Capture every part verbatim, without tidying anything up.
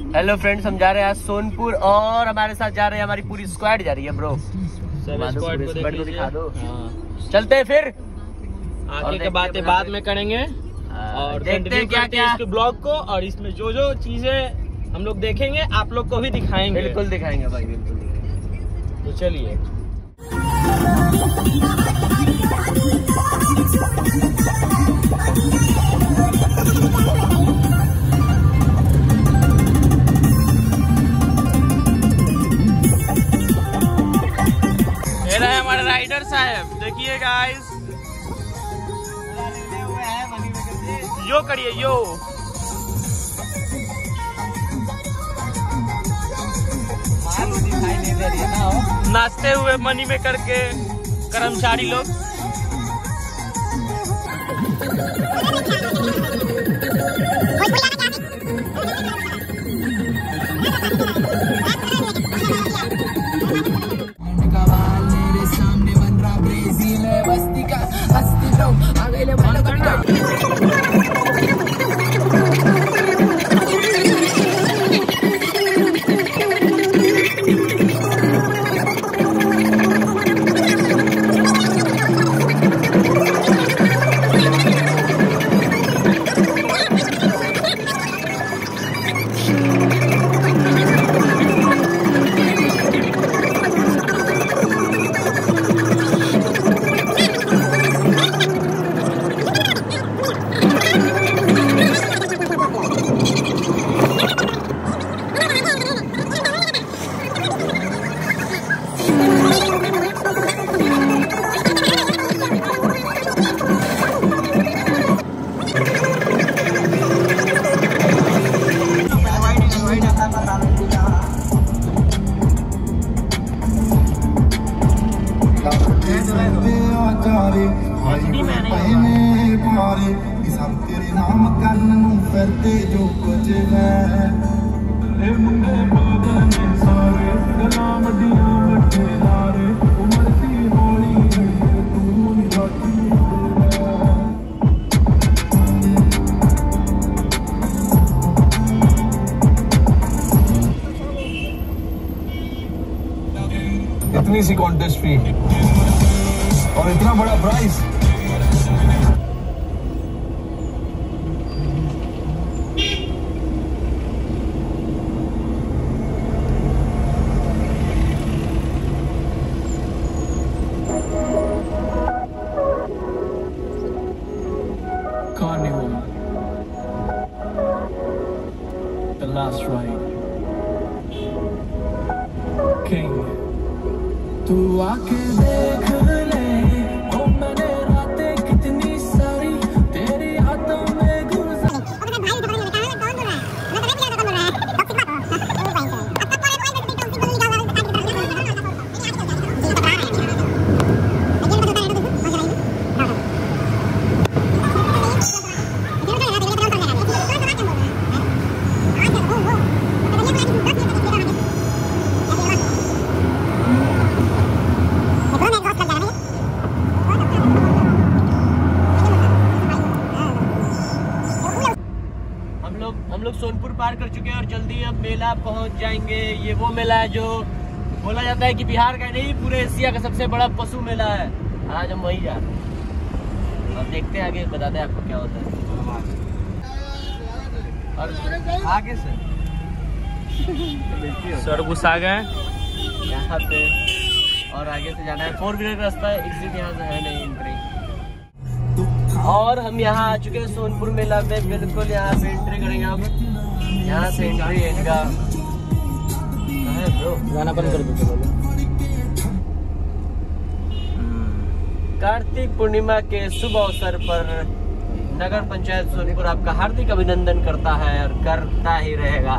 Hello friends, हम जा रहे हैं आज सोनपुर और हमारे साथ जा रहे हैं हमारी पूरी स्क्वाड जा रही है ब्रो। स्क्वाड को दिखा दो। हाँ। चलते हैं फिर आगे के बातें बाद में करेंगे और देखते हैं क्या क्या इस ब्लॉग को, और इसमें जो जो चीजें हम लोग देखेंगे आप लोग को भी दिखाएंगे। बिल्कुल दिखाएंगे भाई, बिल्कुल दिखाएंगे। तो चलिए। ये रहे हमारे राइडर साहब, देखिए गाइस, यो करिए यो। नाचते हुए मनी में करके कर्मचारी लोग। मेरे सामने बन रहा ब्राजील है बस्ती का हस्ती ब्रो आगे तेरे नाम करन नूं फिरदे जो कुछ है मुंडे बादने सारे गलां वड्डियां वड्डे लारे उमर दी हौली तू नी बाकी इतनी सी कॉन्टेस्ट फी और इतना बड़ा price. Carnival, the last ride. King, तू आके देख ले ओ मैंने रातें कितनी सारी तेरी यादों में गुजार। हम लोग सोनपुर पार कर चुके हैं और जल्दी अब मेला पहुंच जाएंगे। ये वो मेला है जो बोला जाता है कि बिहार का नहीं पूरे एशिया का सबसे बड़ा पशु मेला है। आज हम वही जा रहे हैं और देखते हैं आगे, बताते हैं आपको क्या होता है। और आगे से सर घुसा गए यहाँ पे और आगे से जाना है। फोर व्हीलर का रास्ता है, एग्जिट यहाँ से है नहीं, एंट्री। और हम यहाँ आ चुके हैं सोनपुर मेला में, बिल्कुल यहाँ से एंट्री करेंगे हम। यहाँ से एंट्री है इनका। गाना बंद कर दो। कार्तिक पूर्णिमा के शुभ अवसर पर नगर पंचायत सोनपुर आपका हार्दिक अभिनंदन करता है और करता ही रहेगा।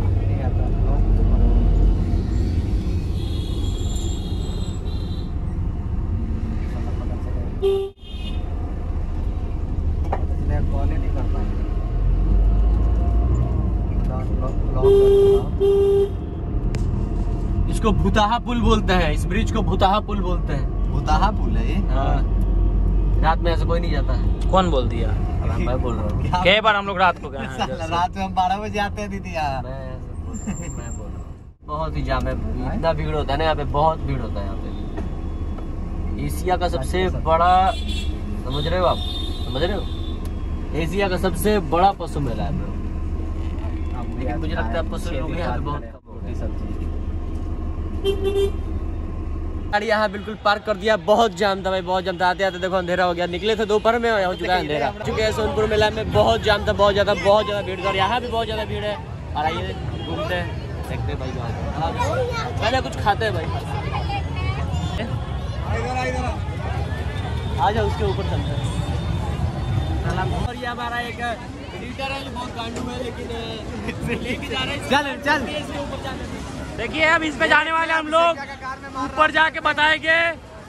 इसको भूताहा पुल बोलते हैं, इस ब्रिज को भूताहा पुल बोलते हैं। भूताहा पुल है। हाँ। रात में ऐसा कोई नहीं जाता है। कौन बोल दिया? मैं बोल रहा हूँ। कई बार हम लोग रात को गए हैं। रात में हम बारह बजे आते हैं दीदी यार। मैं बोल रहा हूँ बहुत ही जाम है, इतना भीड़ होता है ना यहाँ पे, बहुत भीड़ होता है यहाँ पे। एशिया का सबसे बड़ा, समझ रहे हो आप, समझ रहे हो, एशिया का सबसे बड़ा पशु मेला है ब्रो। लेकिन मुझे लगता है पशु लोग यहाँ पे बहुत कम होते हैं। गाड़ी यहाँ बिल्कुल पार्क कर दिया, बहुत जाम था भाई, बहुत जाम था। आते आते देखो अंधेरा हो गया, निकले थे दोपहर में, हो चुका है अंधेरा। चुके हैं सोनपुर मेला में, बहुत जाम था, बहुत ज्यादा बहुत ज्यादा भीड़ था। यहाँ भी बहुत ज्यादा भीड़ है। और आइए घूमते हैं, देखते हैं भाई, पहले कुछ खाते हैं भाई, आ जाओ उसके ऊपर चलते हैं। और ये हमारा एक एडिटर है जो बहुत गांडू है, लेकिन लेके जा रहे हैं, चल चल इसके ऊपर जाने। देखिए अब इस पे जाने वाले हम लोग, ऊपर जाके बताएंगे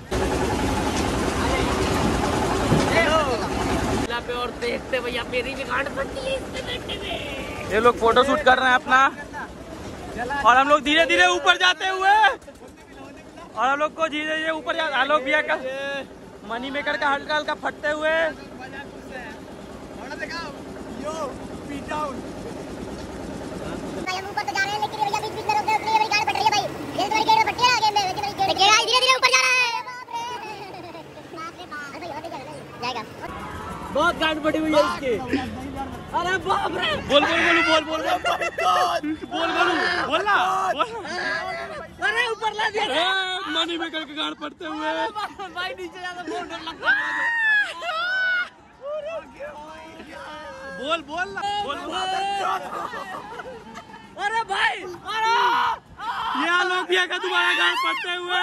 पे, और देखते भैया मेरी भी गांड फटती है इसके बैठने में। ये लोग फोटो शूट कर रहे हैं अपना, और हम लोग धीरे धीरे ऊपर जाते हुए, और हम लोग को धीरे धीरे ऊपर जाते, आलोक भैया का मनी मेकर का हल्का हल्का फटते हुए। ऊपर तो जा रहे हैं, लेकिन भैया बीच बीच में रोक रहे हैं, मेरी गाड़ी फट रही है भाई। ये तो गेट में फट रहा है, आगे में धीरे धीरे ऊपर जा रहा है। जाएगा, बहुत गांड फटी हुई है इसकी। अरे बाप रे, बोल बोल बोल बोल बोल बोल बोल बोल ना बोल। अरे ऊपर ला दिया मनी मेकर के गांड फटते हुए भाई, नीचे जाना बहुत डर लगता है। बोल बोल ना बोल। अरे भाई, अरे ये आलोक भैया का तुम्हारा गांड फटते हुए।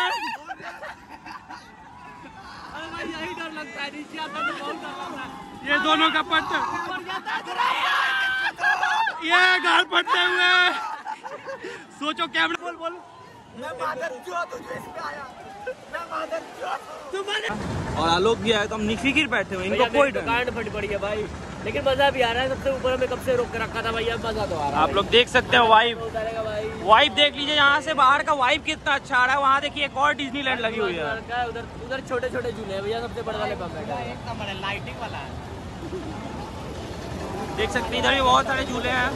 अरे भाई यही डर लगता है, नीचे आता तो बहुत डर लगता है। ये दोनों का पट ऊपर जाता है, ये गांड फटते हुए। सोचो कैमरा, बोल बोल। मैं मादर चौथ हूं जो इस पे आया, मैं मादर चौथ हूं। तुम्हारे और आलोक भी आए तो हम निफिकिर बैठे हुए, इनको कोई डर। गांड फट पड़ी है भाई, लेकिन मजा भी आ रहा है। सबसे ऊपर हमें कब से रोक के रखा था भाई, अब मजा तो आ रहा है। आप लोग देख सकते हो वाइब, उतारेगा भाई, वाइब देख लीजिए यहाँ से बाहर का वाइब कितना अच्छा आ रहा है। वहाँ देखिए एक और डिज्नीलैंड लगी हुई है। उधर उधर छोटे छोटे झूले हैं भैया, सबसे बड़े वाले बम है, एक नंबर है, लाइटिंग वाला है। देख सकते हैं इधर भी बहुत सारे झूले हैं।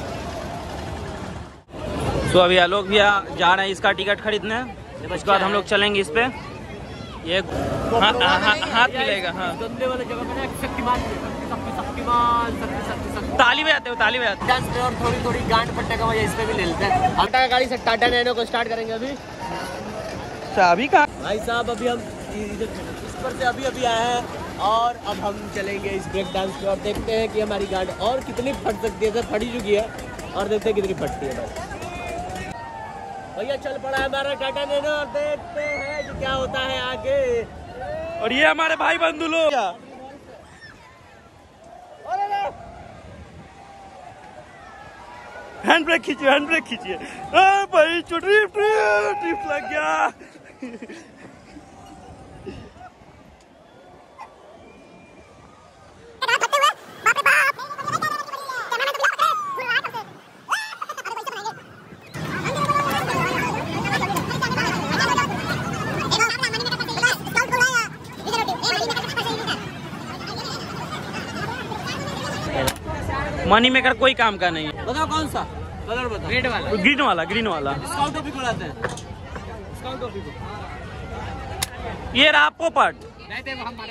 तो अभी आलोक भैया जा रहे हैं इसका टिकट खरीदने, उसके बाद हम लोग चलेंगे इस पे। ये हाँ हाथ मिलेगा, हाँ गंदे वाले जगह पे ना शक्तिमान शक्तिमान शक्ति ताली बजाते हो, ताली बजाते डांस पे, और थोड़ी थोड़ी गांड फटने का वजह इस पे भी ले लेते हैं। टाटा गाड़ी से टाटा नैनो को स्टार्ट करेंगे अभी। अभी कहाँ भाई साहब अभी हम इधर इस पर से अभी अभी आए हैं, और अब हम चलेंगे इस ब्रेक डांस पे, और देखते हैं कि हमारी गांड और कितनी फट सकती है। सर फट ही चुकी है, और देखते हैं कितनी फटती है भाई। भैया चल पड़ा है हमारा टाटा नैनो, और देखते हैं कि क्या होता है आगे। और ये हमारे भाई बंधु लोग। हैंड ब्रेक खींचिए, हैंड ब्रेक खींचिए। भाई ड्रिफ्ट ड्रिफ्ट लग गया। मनी मेकर कोई काम का नहीं है। बताओ कौन सा कलर बताओ? रेड वाला, ग्रीन वाला, ग्रीन वाला। डिस्काउंट टॉपिक उड़ाते हैं, डिस्काउंट टॉपिक। ये रहा पोपट। नहीं थे हमारे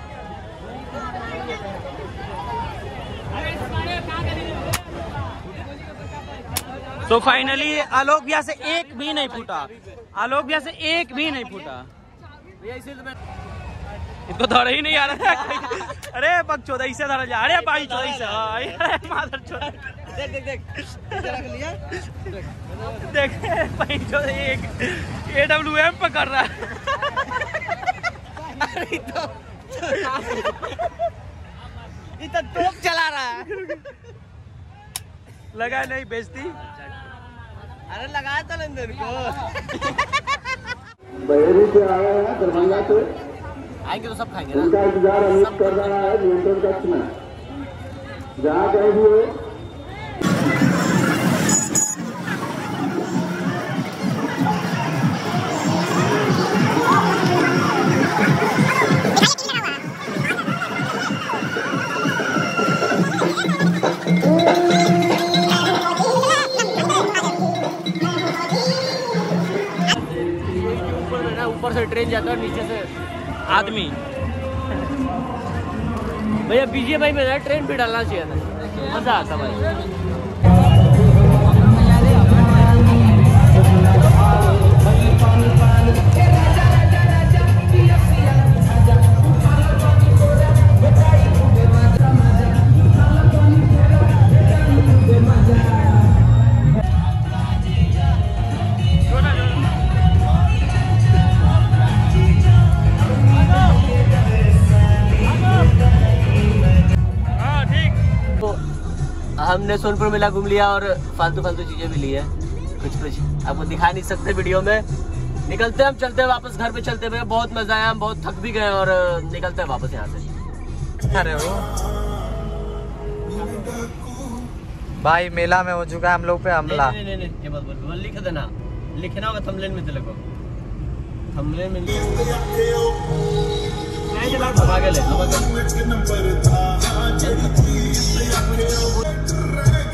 तो फाइनली आलोक भैया से एक भी नहीं फूटा, आलोक भैया से एक भी नहीं फूटा। भैया इसीलिए तो मैं इनको धरा ही नहीं आ रहा है। अरे बक चौदह से धरा जा, अरे भाई चौदह से मादर चौदह। देख देख देख रख लिया, देख भाई चौदह एक ए डब्ल्यू एम पकड़ रहा है। अरे तो इतना टोप चला रहा है। लगा नहीं बेचती। अरे लगाया तो लंदन को। बहेरी से आया है दरभंगा से, आएंगे तो सब खाएंगे ना। उनका इंतजार अमित कर रहा है नियंत्रण कक्ष में, जहाँ कहीं भी हो। ऊपर से ट्रेन जाता है और नीचे से आदमी। भैया बीजे भाई में ट्रेन भी डालना चाहिए था, मजा आता भाई। हमने सोनपुर मेला घूम लिया और फालतू फालतू चीजें भी ली है, कुछ कुछ आपको दिखा नहीं सकते वीडियो में। निकलते हैं हम, चलते हैं वापस घर पे, चलते हुए बहुत मजा आया, हम बहुत थक भी गए और निकलते हैं वापस यहाँ से। अरे वो भाई मेला में हो चुका है हम लोग पे हमला। नहीं नहीं नहीं, नहीं मत बोल, लिख देना, लिखना होगा थंबनेल में तेरे को, थंबनेल में आगे ले।